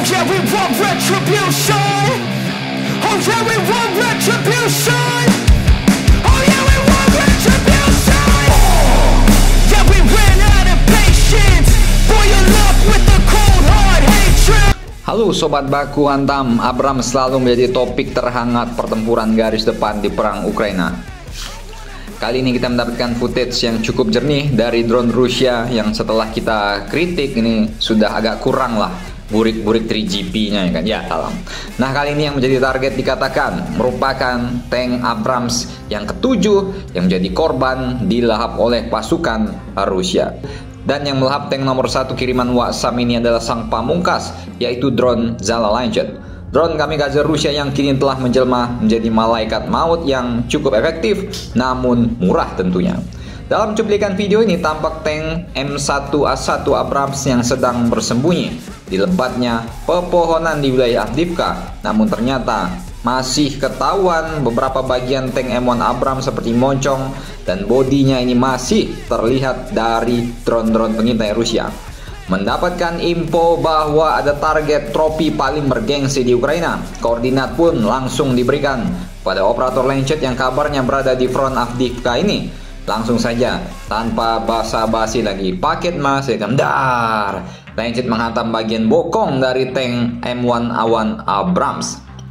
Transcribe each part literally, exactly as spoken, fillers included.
yeah, we want retribution. Oh yeah, we want retribution. Oh yeah, we want retribution. Yeah, we ran out of patience. Boil up with the cold hard hatred. Halo Sobat Baku Hantam, Abrams selalu menjadi topik terhangat pertempuran garis depan di perang Ukraina. Kali ini kita mendapatkan footage yang cukup jernih dari drone Rusia yang setelah kita kritik ini sudah agak kurang lah burik-burik tiga G P-nya ya kan, ya salam. Nah kali ini yang menjadi target dikatakan merupakan tank Abrams yang ketujuh yang menjadi korban dilahap oleh pasukan Rusia. Dan yang melahap tank nomor satu kiriman Waksam ini adalah sang pamungkas, yaitu drone Zala Lancet. Drone kamikaze Rusia yang kini telah menjelma menjadi malaikat maut yang cukup efektif, namun murah tentunya. Dalam cuplikan video ini tampak tank M satu A satu Abrams yang sedang bersembunyi di lebatnya pepohonan di wilayah Avdiivka. Namun ternyata masih ketahuan beberapa bagian tank M satu Abrams seperti moncong dan bodinya ini masih terlihat dari drone-drone pengintai Rusia. Mendapatkan info bahwa ada target trofi paling bergengsi di Ukraina, koordinat pun langsung diberikan pada operator Lancet yang kabarnya berada di front Avdiivka ini. Langsung saja, tanpa basa-basi lagi, paket masih dar. Lancet menghantam bagian bokong dari tank M satu A satu Abrams.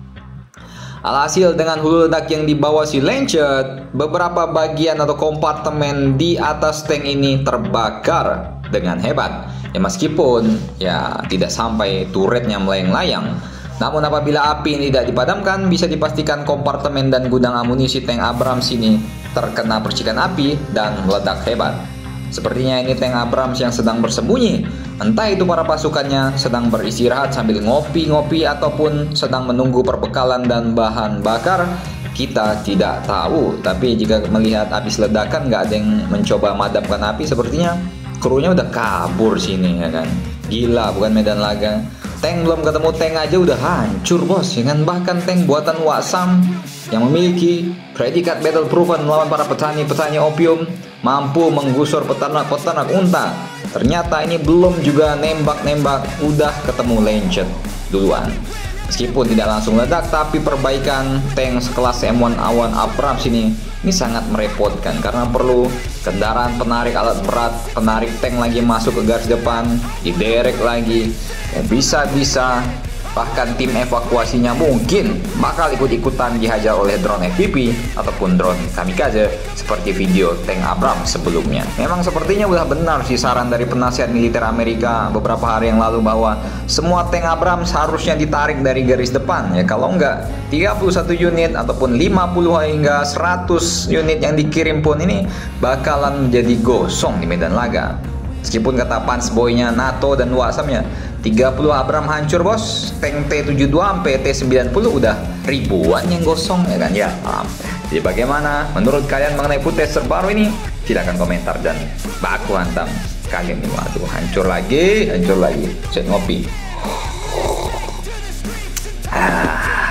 Alhasil dengan hulu ledak yang dibawa si Lancet, beberapa bagian atau kompartemen di atas tank ini terbakar dengan hebat. Ya meskipun ya tidak sampai turretnya melayang-layang, namun apabila api ini tidak dipadamkan, bisa dipastikan kompartemen dan gudang amunisi tank Abrams ini terkena percikan api dan meledak hebat. Sepertinya ini tank Abrams yang sedang bersembunyi. Entah itu para pasukannya sedang beristirahat sambil ngopi-ngopi ataupun sedang menunggu perbekalan dan bahan bakar, kita tidak tahu. Tapi jika melihat habis ledakan nggak ada yang mencoba memadamkan api, sepertinya krunya udah kabur sini ya kan. Gila, bukan medan laga. Tank belum ketemu tank aja udah hancur bos ya kan. Bahkan tank buatan Waksam yang memiliki predikat battle proven melawan para petani-petani opium, mampu menggusur peternak-peternak unta. Ternyata ini belum juga nembak-nembak udah ketemu Lancet duluan. Meskipun tidak langsung ledak, tapi perbaikan tank sekelas M satu A satu Abrams ini ini sangat merepotkan karena perlu kendaraan penarik alat berat, penarik tank lagi masuk ke garis depan, diderek lagi, dan bisa-bisa bahkan tim evakuasinya mungkin bakal ikut-ikutan dihajar oleh drone F P V ataupun drone kamikaze seperti video tank Abrams sebelumnya. Memang sepertinya udah benar sih saran dari penasihat militer Amerika beberapa hari yang lalu bahwa semua tank Abrams harusnya ditarik dari garis depan ya, kalau enggak tiga puluh satu unit ataupun lima puluh hingga seratus unit yang dikirim pun ini bakalan menjadi gosong di medan laga. Meskipun kata Pansboy-nya NATO dan Waksamnya tiga puluh Abrams hancur bos, tank T tujuh puluh dua sampai T sembilan puluh udah ribuan yang gosong ya kan ya. Jadi bagaimana menurut kalian mengenai footage terbaru ini? Silahkan komentar dan baku hantam kalian ini. Waduh, hancur lagi, hancur lagi. Set ngopi. Ah.